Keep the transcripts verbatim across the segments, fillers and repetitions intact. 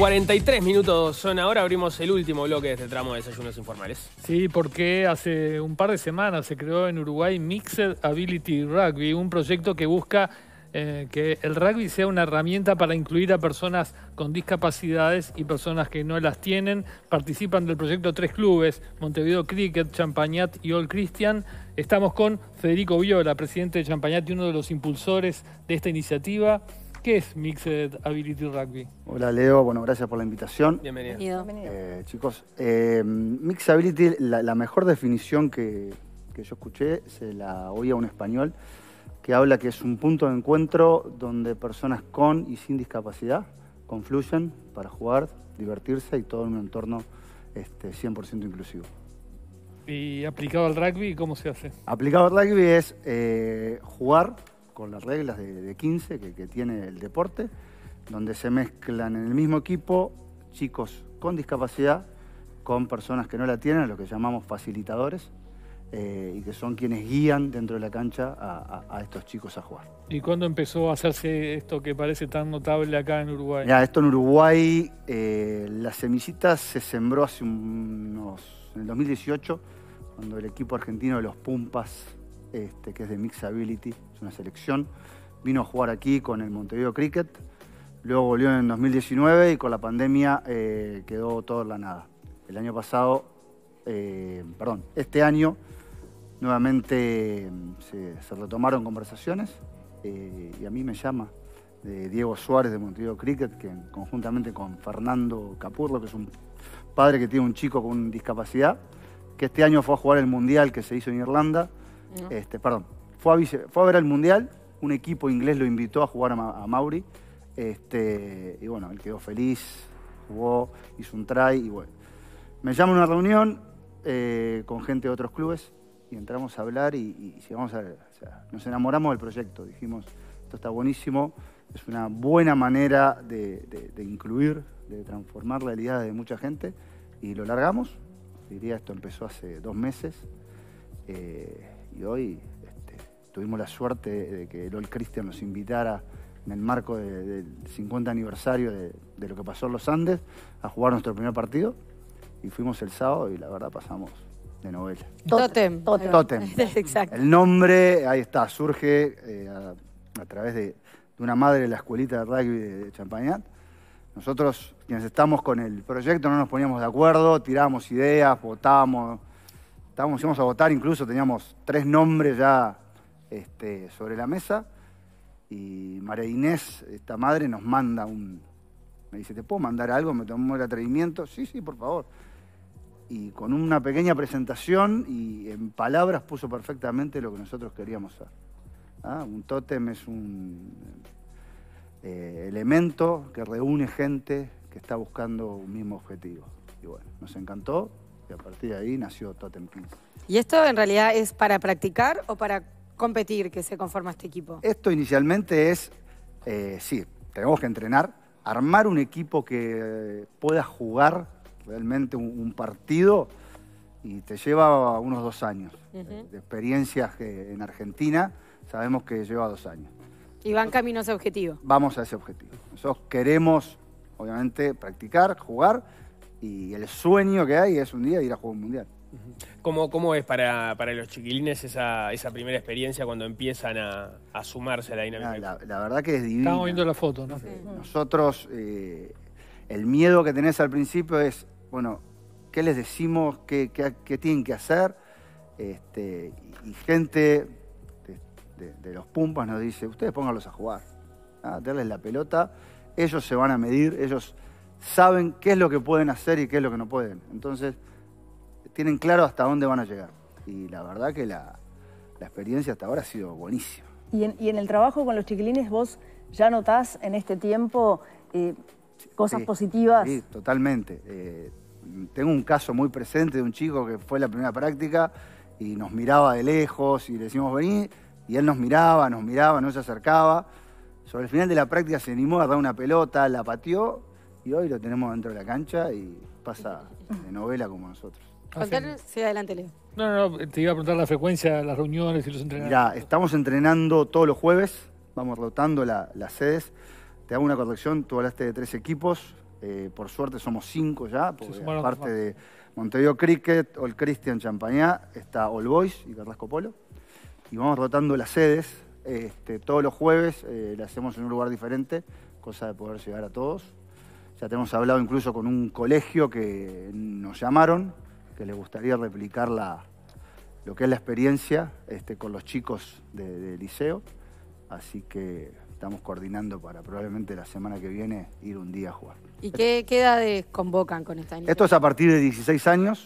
cuarenta y tres minutos son ahora, abrimos el último bloque de este tramo de Desayunos Informales. Sí, porque hace un par de semanas se creó en Uruguay Mixed Ability Rugby, un proyecto que busca eh, que el rugby sea una herramienta para incluir a personas con discapacidades y personas que no las tienen. Participan del proyecto tres clubes, Montevideo Cricket, Champagnat y All Christian. Estamos con Federico Viola, presidente de Champagnat y uno de los impulsores de esta iniciativa. ¿Qué es Mixed Ability Rugby? Hola Leo, bueno, gracias por la invitación. Bienvenido. Eh, chicos, eh, Mixed Ability, la, la mejor definición que, que yo escuché, se la oí a un español, que habla que es un punto de encuentro donde personas con y sin discapacidad confluyen para jugar, divertirse y todo en un entorno este, cien por ciento inclusivo. Y aplicado al rugby, ¿cómo se hace? Aplicado al rugby es eh, jugar con las reglas de, de quince que, que tiene el deporte, donde se mezclan en el mismo equipo chicos con discapacidad con personas que no la tienen, lo que llamamos facilitadores, eh, y que son quienes guían dentro de la cancha a, a, a estos chicos a jugar. ¿Y cuándo empezó a hacerse esto que parece tan notable acá en Uruguay? Mirá, esto en Uruguay, eh, la semillita se sembró hace unos, en el dos mil dieciocho, cuando el equipo argentino de los Pumpas, Este, que es de Mixed Ability, es una selección, vino a jugar aquí con el Montevideo Cricket, luego volvió en dos mil diecinueve y con la pandemia eh, quedó todo en la nada. El año pasado, eh, perdón, este año nuevamente se, se retomaron conversaciones eh, y a mí me llama de Diego Suárez de Montevideo Cricket, que conjuntamente con Fernando Capurro, que es un padre que tiene un chico con discapacidad, que este año fue a jugar el Mundial que se hizo en Irlanda. No. Este, perdón, fue a, fue a ver el Mundial, un equipo inglés lo invitó a jugar a, Ma, a Mauri, este, y bueno, él quedó feliz, jugó, hizo un try, y bueno. Me llama a una reunión eh, con gente de otros clubes, y entramos a hablar, y, y llegamos a, o sea, nos enamoramos del proyecto, dijimos, esto está buenísimo, es una buena manera de, de, de incluir, de transformar la realidad de mucha gente, y lo largamos, diría, esto empezó hace dos meses, eh, y hoy este, tuvimos la suerte de que el All Christian nos invitara en el marco de, del cincuenta aniversario de, de lo que pasó en los Andes a jugar nuestro primer partido y fuimos el sábado y la verdad pasamos de novela. Totem. Totem. Totem. Exacto. El nombre, ahí está, surge eh, a, a través de, de una madre de la escuelita de rugby de, de Champagnat. Nosotros, quienes estamos con el proyecto, no nos poníamos de acuerdo, tirábamos ideas, votábamos. Estábamos, íbamos a votar, incluso teníamos tres nombres ya este, sobre la mesa y María Inés, esta madre, nos manda un... Me dice, ¿te puedo mandar algo? Me tomó el atrevimiento. Sí, sí, por favor. Y con una pequeña presentación y en palabras puso perfectamente lo que nosotros queríamos hacer. ¿Ah? Un tótem es un eh, elemento que reúne gente que está buscando un mismo objetivo. Y bueno, nos encantó. Y a partir de ahí nació Totem quince. ¿Y esto en realidad es para practicar o para competir que se conforma este equipo? Esto inicialmente es, eh, sí, tenemos que entrenar, armar un equipo que pueda jugar realmente un, un partido y te lleva unos dos años. Uh-huh. De experiencias que en Argentina sabemos que lleva dos años. Y van camino a ese objetivo. Vamos a ese objetivo. Nosotros queremos, obviamente, practicar, jugar. Y el sueño que hay es un día ir a jugar un mundial. ¿Cómo, cómo es para, para los chiquilines esa, esa primera experiencia cuando empiezan a, a sumarse a la dinámica? La, la, la verdad que es divina. Estamos viendo la foto, ¿no? Sí. Nosotros, eh, el miedo que tenés al principio es, bueno, ¿qué les decimos? ¿Qué, qué, qué tienen que hacer? Este, y, y gente de, de, de los Pumpas nos dice, ustedes pónganlos a jugar, ¿ah? Darles la pelota, ellos se van a medir, ellos saben qué es lo que pueden hacer y qué es lo que no pueden. Entonces, tienen claro hasta dónde van a llegar. Y la verdad que la, la experiencia hasta ahora ha sido buenísima. Y en, y en el trabajo con los chiquilines, ¿vos ya notás en este tiempo eh, cosas sí, positivas? Sí, totalmente. Eh, tengo un caso muy presente de un chico que fue la primera práctica y nos miraba de lejos y le decimos vení, y él nos miraba, nos miraba, no se acercaba. Sobre el final de la práctica se animó a dar una pelota, la pateó, y hoy lo tenemos dentro de la cancha y pasa de novela como nosotros. Contanos, sí, adelante, Leo. No, no, no, te iba a preguntar la frecuencia de las reuniones y los entrenamientos. Mirá, estamos entrenando todos los jueves, vamos rotando la, las sedes. Te hago una corrección, tú hablaste de tres equipos, Eh, por suerte somos cinco ya, porque sumaron aparte más. de Montevideo Cricket, All Christian Champañá, está All Boys y Carrasco Polo. Y vamos rotando las sedes. Este, todos los jueves eh, le hacemos en un lugar diferente, cosa de poder llegar a todos. Ya tenemos hablado incluso con un colegio que nos llamaron, que les gustaría replicar la, lo que es la experiencia este, con los chicos de, de liceo. Así que estamos coordinando para probablemente la semana que viene ir un día a jugar. ¿Y qué, qué edades convocan con esta iniciativa? Esto es a partir de dieciséis años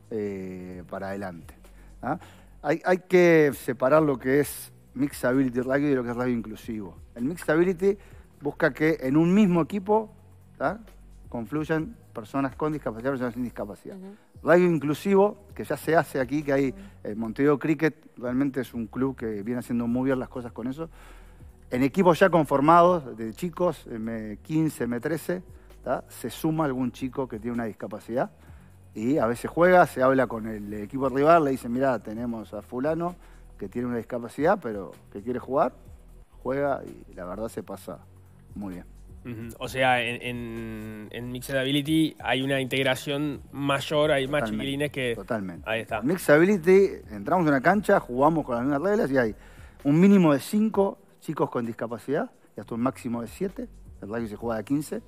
eh, para adelante. ¿Ah? Hay, hay que separar lo que es Mixed Ability Rugby de lo que es rugby inclusivo. El Mixed Ability busca que en un mismo equipo ¿tá? confluyan personas con discapacidad y personas sin discapacidad. Uh-huh. Rugby inclusivo, que ya se hace aquí, que hay uh-huh. eh, Montevideo Cricket, realmente es un club que viene haciendo muy bien las cosas con eso. En equipos ya conformados, de chicos, eme quince, eme trece, ¿tá? se suma algún chico que tiene una discapacidad y a veces juega, se habla con el equipo rival, le dicen, mira, tenemos a fulano que tiene una discapacidad, pero que quiere jugar, juega y la verdad se pasa muy bien. Uh-huh. O sea, en, en, en Mixed Ability hay una integración mayor, hay más Totalmente, chiquilines que... Totalmente. Ahí está. En Mixed Ability, entramos en una cancha, jugamos con las mismas reglas y hay un mínimo de cinco chicos con discapacidad y hasta un máximo de siete. El rugby se juega de quince.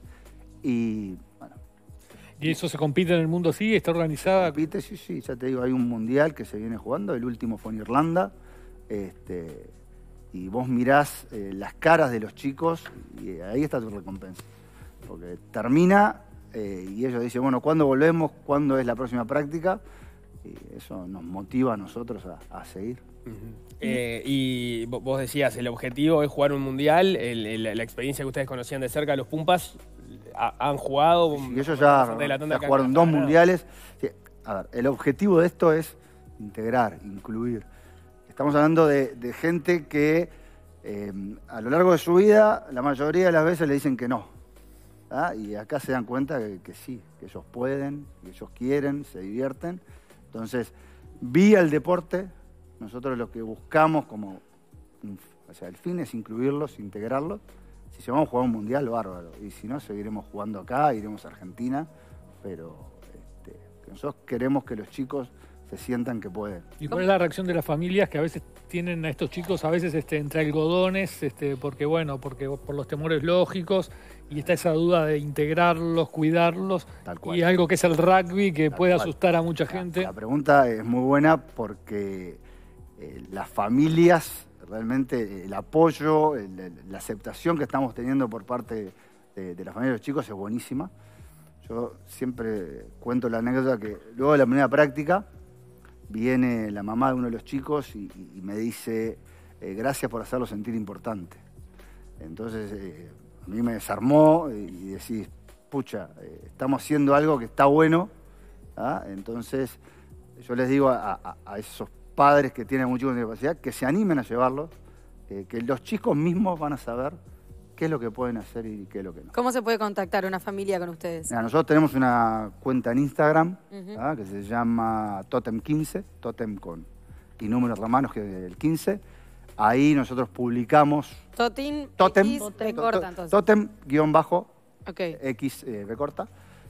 Y bueno. ¿Y eso se compite en el mundo así? ¿Está organizada? Compite, sí, sí, ya te digo, hay un mundial que se viene jugando, el último fue en Irlanda. Este, y vos mirás eh, las caras de los chicos y ahí está tu recompensa. Porque termina eh, y ellos dicen, bueno, ¿cuándo volvemos? ¿Cuándo es la próxima práctica? Y eso nos motiva a nosotros a, a seguir. Uh-huh. Eh, y vos decías, el objetivo es jugar un mundial, el, el, la experiencia que ustedes conocían de cerca, los Pumpas, ha, han jugado... Sí, ellos ya, ya jugaron dos mundiales. Sí, a ver, el objetivo de esto es integrar, incluir. Estamos hablando de, de gente que eh, a lo largo de su vida, la mayoría de las veces le dicen que no. ¿Ah? Y acá se dan cuenta que, que sí, que ellos pueden, que ellos quieren, se divierten. Entonces, vía el deporte, nosotros lo que buscamos como, o sea, el fin es incluirlos, integrarlos. Si se vamos a jugar un mundial, bárbaro. Y si no, seguiremos jugando acá, iremos a Argentina. Pero este, nosotros queremos que los chicos se sientan que pueden. ¿Y cuál es la reacción de las familias que a veces tienen a estos chicos, a veces este, entre algodones, este, porque bueno, porque por los temores lógicos, y está esa duda de integrarlos, cuidarlos, Tal cual. y algo que es el rugby que Tal puede cual. asustar a mucha La, gente? la pregunta es muy buena porque eh, las familias, realmente el apoyo, el, el, la aceptación que estamos teniendo por parte de, de la familia de los chicos es buenísima. Yo siempre cuento la anécdota que luego de la primera práctica viene la mamá de uno de los chicos y, y me dice, eh, gracias por hacerlo sentir importante. Entonces eh, a mí me desarmó y, y decís, pucha, eh, estamos haciendo algo que está bueno. ¿Ah? Entonces yo les digo a, a, a esos padres que tienen muchos con discapacidad que se animen a llevarlos, eh, que los chicos mismos van a saber qué es lo que pueden hacer y qué es lo que no. ¿Cómo se puede contactar una familia con ustedes? Mira, nosotros tenemos una cuenta en Instagram Uh-huh. ¿ah? que se llama Totem quince, Totem con y números romanos que es el quince. Ahí nosotros publicamos Totin, Totem, X, B corta, to- entonces. Totem guión bajo Ok. X eh, B corta.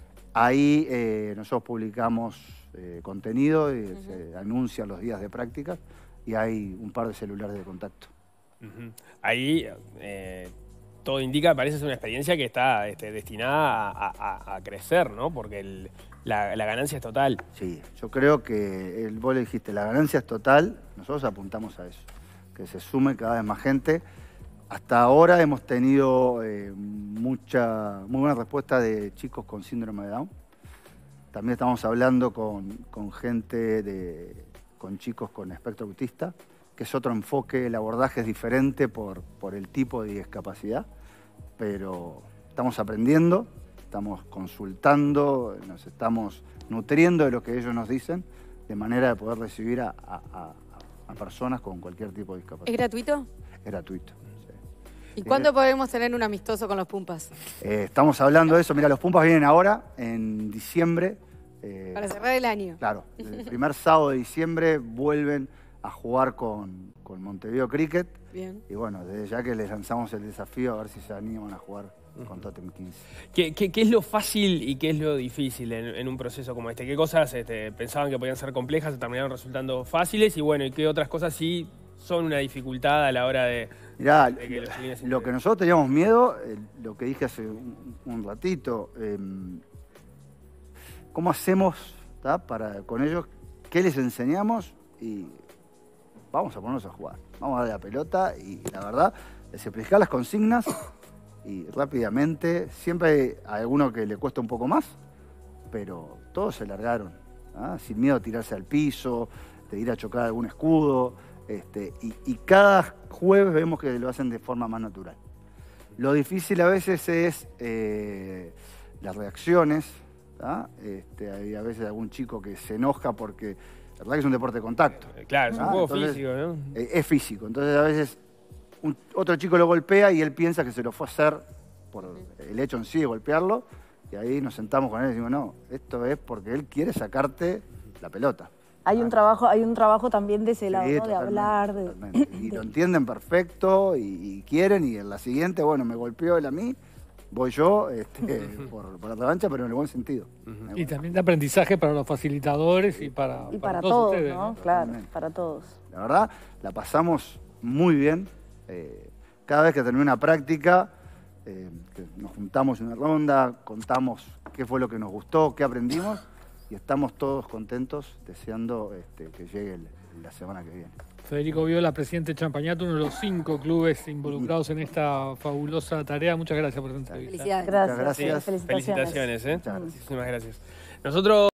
Ahí eh, nosotros publicamos eh, contenido, y, Uh-huh. se anuncian los días de práctica y hay un par de celulares de contacto. Uh-huh. Ahí eh, todo indica, parece ser una experiencia que está este, destinada a, a, a crecer, ¿no? Porque el, la, la ganancia es total. Sí, yo creo que el, vos le dijiste, la ganancia es total, nosotros apuntamos a eso, que se sume cada vez más gente. Hasta ahora hemos tenido eh, mucha, muy buena respuesta de chicos con síndrome de Down. También estamos hablando con, con gente, de, con chicos con espectro autista, que es otro enfoque, el abordaje es diferente por, por el tipo de discapacidad, pero estamos aprendiendo, estamos consultando, nos estamos nutriendo de lo que ellos nos dicen, de manera de poder recibir a, a, a, a personas con cualquier tipo de discapacidad. ¿Es gratuito? Es gratuito. ¿Y cuándo podemos tener un amistoso con los Pumpas? Eh, estamos hablando de eso. Mira, los Pumpas vienen ahora, en diciembre. Eh, Para cerrar el año. Claro, el primer sábado de diciembre vuelven a jugar con, con Montevideo Cricket. Bien. Y bueno, desde ya que les lanzamos el desafío a ver si se animan a jugar con Totem quince. ¿Qué, qué, qué es lo fácil y qué es lo difícil en, en un proceso como este? ¿Qué cosas este, pensaban que podían ser complejas y terminaron resultando fáciles? Y bueno, ¿y qué otras cosas sí son una dificultad a la hora de, Mirá, de que los chiquilines se lo que integren? nosotros teníamos miedo, eh, lo que dije hace un, un ratito, eh, ¿cómo hacemos ¿tá? para con ellos? ¿Qué les enseñamos? Y vamos a ponernos a jugar. Vamos a darle la pelota y la verdad, les explicar las consignas y rápidamente, siempre hay alguno que le cuesta un poco más, pero todos se largaron, ¿ah? Sin miedo a tirarse al piso, de ir a chocar algún escudo, este, y, y cada jueves vemos que lo hacen de forma más natural. Lo difícil a veces es eh, las reacciones, ¿tá? Este, hay a veces algún chico que se enoja porque la verdad que es un deporte de contacto. Claro, es un Ah, juego entonces, físico, ¿no? Eh, es físico, entonces a veces un, otro chico lo golpea y él piensa que se lo fue a hacer por el hecho en sí de golpearlo, y ahí nos sentamos con él y decimos, no, esto es porque él quiere sacarte la pelota. Hay un trabajo, hay un trabajo también de ese lado, Sí, ¿no? De totalmente, hablar, de, totalmente. Y lo entienden perfecto y, y quieren, y en la siguiente, bueno, me golpeó él a mí, voy yo este, por, por la revancha, pero en el buen sentido. Uh-huh. Y también de aprendizaje para los facilitadores y para, y para, para todos, todos ustedes, ¿no? ¿no? Claro, Totalmente. para todos. La verdad, la pasamos muy bien. Eh, cada vez que terminé una práctica, eh, que nos juntamos en una ronda, contamos qué fue lo que nos gustó, qué aprendimos, y estamos todos contentos, deseando este, que llegue el, la semana que viene. Federico Viola, presidente de Champañato, uno de los cinco clubes involucrados en esta fabulosa tarea. Muchas gracias por esta entrevista. Felicidades. Gracias. Gracias. Felicitaciones. Felicitaciones, ¿eh? Muchas gracias. Muchísimas gracias. Nosotros